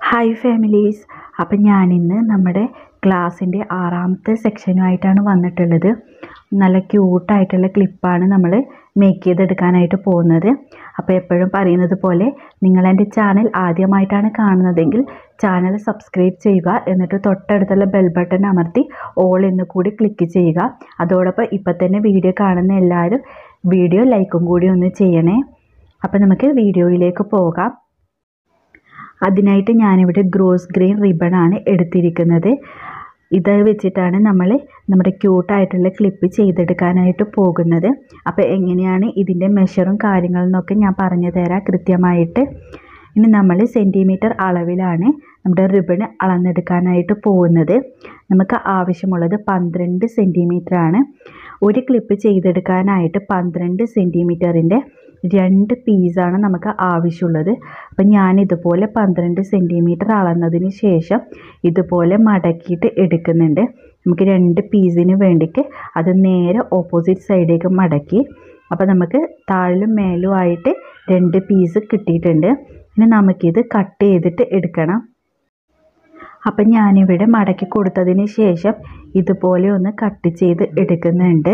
Hi families. അപ്പം ഞാനിന്ന് നമ്മുടെ ക്ലാസ്സിൻ്റെ 6ാമത്തെ സെക്ഷനുമായിട്ടാണ് വന്നിട്ടുള്ളത്. നല്ല ക്യൂട്ടായിട്ടുള്ള ക്ലിപ്പാണ് നമ്മൾ മേക്ക് ചെയ്തെടുക്കാനായിട്ട് പോകുന്നത്. അപ്പോൾ എപ്പോഴും പറയുന്നത് പോലെ നിങ്ങളെൻ്റെ ചാനൽ ആദ്യമായിട്ടാണ് കാണുന്നതെങ്കിൽ ചാനൽ സബ്സ്ക്രൈബ് ചെയ്യുക. എന്നിട്ട് തൊട്ടടുത്തുള്ള ബെൽ ബട്ടൺ അമർത്തി ഓൾ എന്ന് കൂടി ക്ലിക്ക് ചെയ്യുക. അതോടൊപ്പം ഇപ്പം തന്നെ വീഡിയോ കാണുന്ന എല്ലാവരും വീഡിയോ ലൈക്കും കൂടി ഒന്ന് ചെയ്യണേ. അപ്പോൾ നമുക്ക് വീഡിയോയിലേക്ക് പോകാം. അതിനായിട്ട് ഞാനിവിടെ ഗ്രോസ് ഗ്രെയിൻ റിബണാണ് എടുത്തിരിക്കുന്നത്. ഇത് വെച്ചിട്ടാണ് നമ്മൾ നമ്മുടെ ക്യൂട്ടായിട്ടുള്ള ക്ലിപ്പ് ചെയ്തെടുക്കാനായിട്ട് പോകുന്നത്. അപ്പോൾ എങ്ങനെയാണ് ഇതിൻ്റെ മെഷറും കാര്യങ്ങളെന്നൊക്കെ ഞാൻ പറഞ്ഞു തരാം കൃത്യമായിട്ട്. ഇനി നമ്മൾ സെൻറ്റിമീറ്റർ അളവിലാണ് നമ്മുടെ റിബൺ അളന്നെടുക്കാനായിട്ട് പോകുന്നത്. നമുക്ക് ആവശ്യമുള്ളത് 12 സെൻറ്റിമീറ്ററാണ്. ഒരു ക്ലിപ്പ് ചെയ്തെടുക്കാനായിട്ട് 12 സെൻറ്റിമീറ്ററിൻ്റെ 2 പീസാണ് നമുക്ക് ആവശ്യമുള്ളത്. അപ്പം ഞാനിതുപോലെ 12 സെൻറ്റിമീറ്റർ അളന്നതിന് ശേഷം ഇതുപോലെ മടക്കിയിട്ട് എടുക്കുന്നുണ്ട്. നമുക്ക് 2 പീസിന് വേണ്ടിയിട്ട് അത് നേരെ ഓപ്പോസിറ്റ് സൈഡിലേക്ക് മടക്കി. അപ്പോൾ നമുക്ക് താഴിലും മേലും ആയിട്ട് 2 പീസ് കിട്ടിയിട്ടുണ്ട്. ഇനി നമുക്കിത് കട്ട് ചെയ്തിട്ട് എടുക്കണം. അപ്പം ഞാനിവിടെ മടക്കി കൊടുത്തതിന് ശേഷം ഇതുപോലെ ഒന്ന് കട്ട് ചെയ്ത് എടുക്കുന്നുണ്ട്.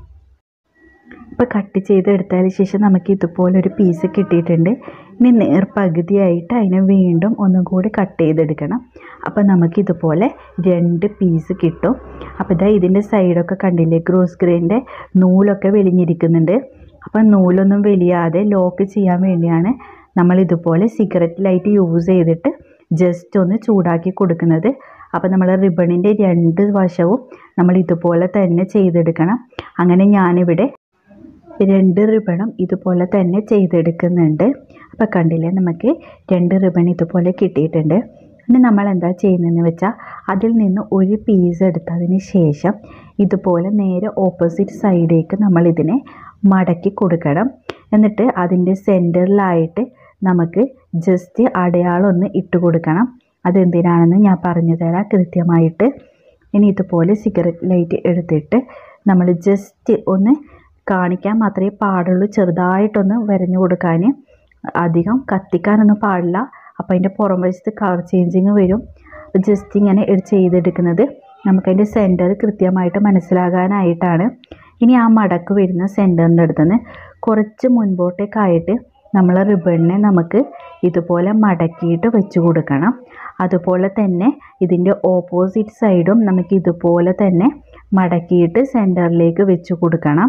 ഇപ്പോൾ കട്ട് ചെയ്തെടുത്തതിന് ശേഷം നമുക്ക് ഇതുപോലൊരു പീസ് കിട്ടിയിട്ടുണ്ട്. ഇനി നേർപകുതിയായിട്ട് അതിനെ വീണ്ടും ഒന്നും കൂടി കട്ട് ചെയ്തെടുക്കണം. അപ്പോൾ നമുക്കിതുപോലെ 2 പീസ് കിട്ടും. അപ്പോൾ ഇതാ ഇതിൻ്റെ സൈഡൊക്കെ കണ്ടില്ലേ, ഗ്രോസ് ഗ്രെയിൻ്റെ നൂലൊക്കെ വെളിഞ്ഞിരിക്കുന്നുണ്ട്. അപ്പം നൂലൊന്നും വെളിയാതെ ലോക്ക് ചെയ്യാൻ വേണ്ടിയാണ് നമ്മളിതുപോലെ സിഗരറ്റ് ലൈറ്റ് യൂസ് ചെയ്തിട്ട് ജസ്റ്റ് ഒന്ന് ചൂടാക്കി കൊടുക്കുന്നത്. അപ്പോൾ നമ്മൾ റിബണിൻ്റെ 2 വശവും നമ്മൾ ഇതുപോലെ തന്നെ ചെയ്തെടുക്കണം. അങ്ങനെ ഞാനിവിടെ 2 റിബണും ഇതുപോലെ തന്നെ ചെയ്തെടുക്കുന്നുണ്ട്. അപ്പോൾ കണ്ടില്ലേ, നമുക്ക് 2 റിബൺ ഇതുപോലെ കിട്ടിയിട്ടുണ്ട്. ഇനി നമ്മൾ എന്താ ചെയ്യുന്നതെന്ന് വെച്ചാൽ അതിൽ നിന്ന് ഒരു പീസ് എടുത്തതിന് ശേഷം ഇതുപോലെ നേരെ ഓപ്പോസിറ്റ് സൈഡിലേക്ക് നമ്മളിതിനെ മടക്കി കൊടുക്കണം. എന്നിട്ട് അതിൻ്റെ സെൻറ്ററിലായിട്ട് നമുക്ക് ജസ്റ്റ് അടയാളം ഒന്ന് ഇട്ട് കൊടുക്കണം. അതെന്തിനാണെന്ന് ഞാൻ പറഞ്ഞു തരാം കൃത്യമായിട്ട്. ഇനി ഇതുപോലെ സിഗരറ്റ് ലൈറ്റ് എടുത്തിട്ട് നമ്മൾ ജസ്റ്റ് ഒന്ന് കാണിക്കാൻ മാത്രമേ പാടുള്ളൂ, ചെറുതായിട്ടൊന്ന് വരഞ്ഞു കൊടുക്കാൻ. അധികം കത്തിക്കാനൊന്നും പാടില്ല. അപ്പോൾ അതിൻ്റെ പുറം വശത്ത് കളർ ചേഞ്ചിങ് വരും. ജസ്റ്റ് ഇങ്ങനെ ചെയ്തെടുക്കുന്നത് നമുക്കതിൻ്റെ സെൻറ്റർ കൃത്യമായിട്ട് മനസ്സിലാകാനായിട്ടാണ്. ഇനി ആ മടക്ക് വരുന്ന സെൻറ്ററിൻ്റെ അടുത്തുനിന്ന് കുറച്ച് മുൻപോട്ടേക്കായിട്ട് നമ്മൾ റിബണിനെ നമുക്ക് ഇതുപോലെ മടക്കിയിട്ട് വെച്ച് കൊടുക്കണം. അതുപോലെ തന്നെ ഇതിൻ്റെ ഓപ്പോസിറ്റ് സൈഡും നമുക്ക് ഇതുപോലെ തന്നെ മടക്കിയിട്ട് സെൻറ്ററിലേക്ക് വെച്ച് കൊടുക്കണം.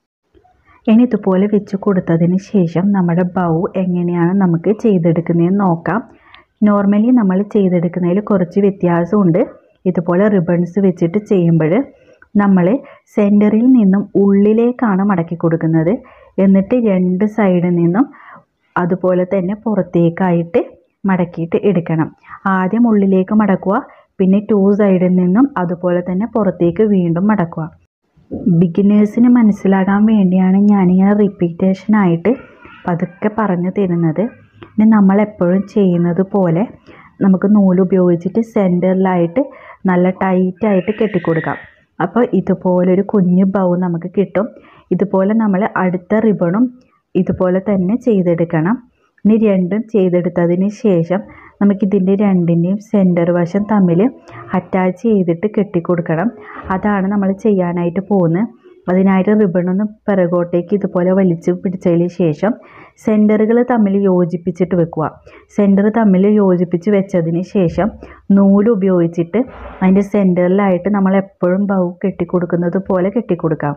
ഇനി ഇതുപോലെ വെച്ച് കൊടുത്തതിന് ശേഷം നമ്മുടെ ബൗ എങ്ങനെയാണ് നമുക്ക് ചെയ്തെടുക്കുന്നതെന്ന് നോക്കാം. നോർമലി നമ്മൾ ചെയ്തെടുക്കുന്നതിൽ കുറച്ച് വ്യത്യാസമുണ്ട്. ഇതുപോലെ റിബൺസ് വെച്ചിട്ട് ചെയ്യുമ്പോൾ നമ്മൾ സെൻറ്ററിൽ നിന്നും ഉള്ളിലേക്കാണ് മടക്കി കൊടുക്കുന്നത്. എന്നിട്ട് 2 സൈഡിൽ നിന്നും അതുപോലെ തന്നെ പുറത്തേക്കായിട്ട് മടക്കിയിട്ട് എടുക്കണം. ആദ്യം ഉള്ളിലേക്ക് മടക്കുക, പിന്നെ 2 സൈഡിൽ നിന്നും അതുപോലെ തന്നെ പുറത്തേക്ക് വീണ്ടും മടക്കുക. ബിഗിനേഴ്സിന് മനസ്സിലാകാൻ വേണ്ടിയാണ് ഞാനിങ്ങനെ റിപ്പീറ്റേഷനായിട്ട് പതുക്കെ പറഞ്ഞു തരുന്നത്. ഇനി നമ്മളെപ്പോഴും ചെയ്യുന്നത് പോലെ നമുക്ക് നൂല് ഉപയോഗിച്ചിട്ട് സെൻറ്ററിലായിട്ട് നല്ല ടൈറ്റായിട്ട് കെട്ടിക്കൊടുക്കാം. അപ്പോൾ ഇതുപോലൊരു കുഞ്ഞു ബൗ നമുക്ക് കിട്ടും. ഇതുപോലെ നമ്മൾ അടുത്ത റിബണും ഇതുപോലെ തന്നെ ചെയ്തെടുക്കണം. ഇനി 2ഉം ചെയ്തെടുത്തതിന് ശേഷം നമുക്കിതിൻ്റെ 2ൻ്റെയും സെൻറ്റർ വശം തമ്മിൽ അറ്റാച്ച് ചെയ്തിട്ട് കെട്ടിക്കൊടുക്കണം. അതാണ് നമ്മൾ ചെയ്യാനായിട്ട് പോകുന്നത്. അതിനായിട്ട് റിബണൊന്ന് പിറകോട്ടേക്ക് ഇതുപോലെ വലിച്ച് പിടിച്ചതിന് ശേഷം സെൻറ്ററുകൾ തമ്മിൽ യോജിപ്പിച്ചിട്ട് വെക്കുക. സെൻറ്റർ തമ്മിൽ യോജിപ്പിച്ച് വെച്ചതിന് ശേഷം നൂല് ഉപയോഗിച്ചിട്ട് അതിൻ്റെ സെൻറ്ററിലായിട്ട് നമ്മൾ എപ്പോഴും ബൗ കെട്ടിക്കൊടുക്കുന്നത് പോലെ കെട്ടിക്കൊടുക്കാം.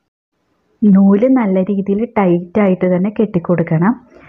നൂല് നല്ല രീതിയിൽ ടൈറ്റായിട്ട് തന്നെ കെട്ടിക്കൊടുക്കണം.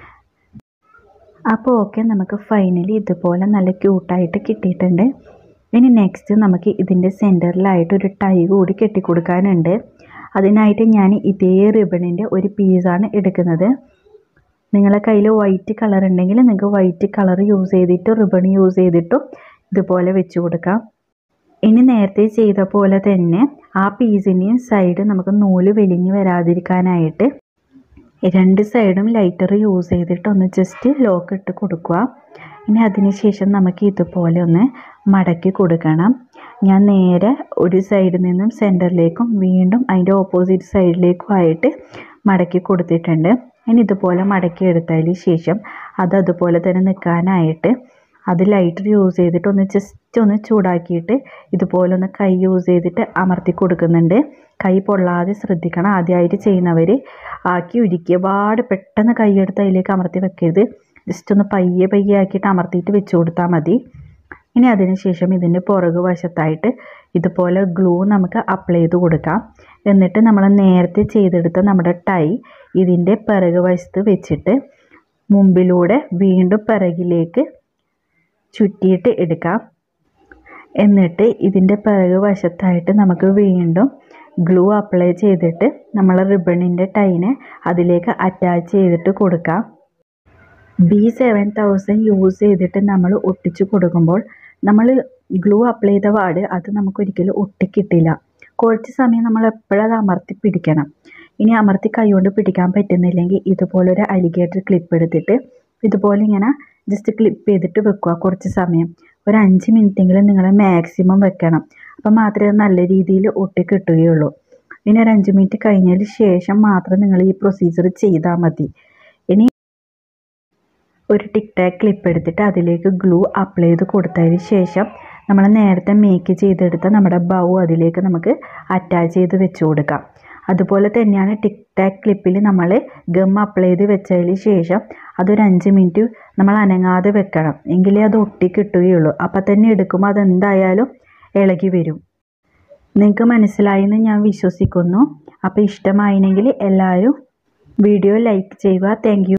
അപ്പോൾ ഓക്കെ, നമുക്ക് ഫൈനലി ഇതുപോലെ നല്ല ക്യൂട്ടായിട്ട് കിട്ടിയിട്ടുണ്ട്. ഇനി നെക്സ്റ്റ് നമുക്ക് ഇതിൻ്റെ സെൻറ്ററിലായിട്ട് ഒരു ടൈ കൂടി കെട്ടിക്കൊടുക്കാനുണ്ട്. അതിനായിട്ട് ഞാൻ ഇതേ റിബണിൻ്റെ ഒരു പീസാണ് എടുക്കുന്നത്. നിങ്ങളുടെ കയ്യിൽ വൈറ്റ് കളർ ഉണ്ടെങ്കിൽ നിങ്ങൾക്ക് വൈറ്റ് കളർ യൂസ് ചെയ്തിട്ട് റിബൺ യൂസ് ചെയ്തിട്ടും ഇതുപോലെ വെച്ച് കൊടുക്കാം. ഇനി നേരത്തെ ചെയ്ത പോലെ തന്നെ ആ പീസിൻ്റെയും സൈഡ് നമുക്ക് നൂല് വെലിഞ്ഞ് വരാതിരിക്കാനായിട്ട് 2 സൈഡും ലൈറ്റർ യൂസ് ചെയ്തിട്ട് ഒന്ന് ജസ്റ്റ് ലോക്ക് ഇട്ട് കൊടുക്കുക. ഇനി അതിന് ശേഷം നമുക്ക് ഇതുപോലെ ഒന്ന് മടക്കി കൊടുക്കണം. ഞാൻ നേരെ ഒരു സൈഡിൽ നിന്നും സെൻറ്ററിലേക്കും വീണ്ടും അതിൻ്റെ ഓപ്പോസിറ്റ് സൈഡിലേക്കും ആയിട്ട് മടക്കി കൊടുത്തിട്ടുണ്ട്. ഇനി ഇതുപോലെ മടക്കി എടുത്തതിന് ശേഷം അതുപോലെ തന്നെ നിൽക്കാനായിട്ട് അത് ലൈറ്റർ യൂസ് ചെയ്തിട്ട് ജസ്റ്റ് ഒന്ന് ചൂടാക്കിയിട്ട് ഇതുപോലെ ഒന്ന് കൈ യൂസ് ചെയ്തിട്ട് അമർത്തി കൊടുക്കുന്നുണ്ട്. കൈ പൊള്ളാതെ ശ്രദ്ധിക്കണം. ആദ്യമായിട്ട് ചെയ്യുന്നവർ ആക്കി ഒരുക്കിയപാട് പെട്ടെന്ന് കൈയെടുത്ത് അതിലേക്ക് അമർത്തി വെക്കരുത്. ജസ്റ്റ് ഒന്ന് പയ്യെ പയ്യെ ആക്കിയിട്ട് അമർത്തിയിട്ട് വെച്ച് കൊടുത്താൽ മതി. ഇനി അതിനുശേഷം ഇതിൻ്റെ പുറകു വശത്തായിട്ട് ഇതുപോലെ ഗ്ലൂ നമുക്ക് അപ്ലൈ ചെയ്ത് കൊടുക്കാം. എന്നിട്ട് നമ്മൾ നേരത്തെ ചെയ്തെടുത്ത നമ്മുടെ ടൈ ഇതിൻ്റെ പിറകു വശത്ത് വെച്ചിട്ട് മുമ്പിലൂടെ വീണ്ടും പിറകിലേക്ക് ചുറ്റിയിട്ട് എടുക്കാം. എന്നിട്ട് ഇതിൻ്റെ പിറകു വശത്തായിട്ട് നമുക്ക് വീണ്ടും ഗ്ലൂ അപ്ലൈ ചെയ്തിട്ട് നമ്മൾ റിബണിൻ്റെ ടൈനെ അതിലേക്ക് അറ്റാച്ച് ചെയ്തിട്ട് കൊടുക്കാം. B7000 യൂസ് ചെയ്തിട്ട് നമ്മൾ ഒട്ടിച്ചു കൊടുക്കുമ്പോൾ നമ്മൾ ഗ്ലൂ അപ്ലൈ ചെയ്ത പാട് അത് നമുക്കൊരിക്കലും ഒട്ടിക്കിട്ടില്ല. കുറച്ച് സമയം നമ്മൾ എപ്പോഴും അത് അമർത്തി പിടിക്കണം. ഇനി അമർത്തി കൈകൊണ്ട് പിടിക്കാൻ പറ്റുന്നില്ലെങ്കിൽ ഇതുപോലൊരു അലിഗേറ്റർ ക്ലിപ്പ് എടുത്തിട്ട് ഇതുപോലെ ഇങ്ങനെ ജസ്റ്റ് ക്ലിപ്പ് ചെയ്തിട്ട് വെക്കുക. കുറച്ച് സമയം ഒരു 5 മിനിറ്റെങ്കിലും നിങ്ങൾ മാക്സിമം വെക്കണം. അപ്പം മാത്രമേ നല്ല രീതിയിൽ ഒട്ടി കിട്ടുകയുള്ളൂ. ഇനി ഒരു 5 മിനിറ്റ് കഴിഞ്ഞതിന് ശേഷം മാത്രം നിങ്ങൾ ഈ പ്രൊസീജിയർ ചെയ്താൽ മതി. ഇനി ഒരു ടിക് ടാക്ക് ക്ലിപ്പ് എടുത്തിട്ട് അതിലേക്ക് ഗ്ലൂ അപ്ലൈ ചെയ്ത് കൊടുത്തതിന് ശേഷം നമ്മൾ നേരത്തെ മേക്ക് ചെയ്തെടുത്ത നമ്മുടെ ബൗ അതിലേക്ക് നമുക്ക് അറ്റാച്ച് ചെയ്ത് വെച്ച് കൊടുക്കാം. അതുപോലെ തന്നെയാണ് ടിക് ടാക്ക് ക്ലിപ്പിൽ നമ്മൾ ഗം അപ്ലൈ ചെയ്ത് വെച്ചതിന് ശേഷം അതൊരു 5 മിനിറ്റ് നമ്മൾ അനങ്ങാതെ വെക്കണം. എങ്കിലേ അത് ഒട്ടി കിട്ടുകയുള്ളൂ. അപ്പം തന്നെ എടുക്കുമ്പോൾ അതെന്തായാലും ഇളകി വരും. നിങ്ങൾക്ക് മനസ്സിലായെന്ന് ഞാൻ വിശ്വസിക്കുന്നു. അപ്പോൾ ഇഷ്ടമായെങ്കിൽ എല്ലാവരും വീഡിയോ ലൈക്ക് ചെയ്യുക. Thank U.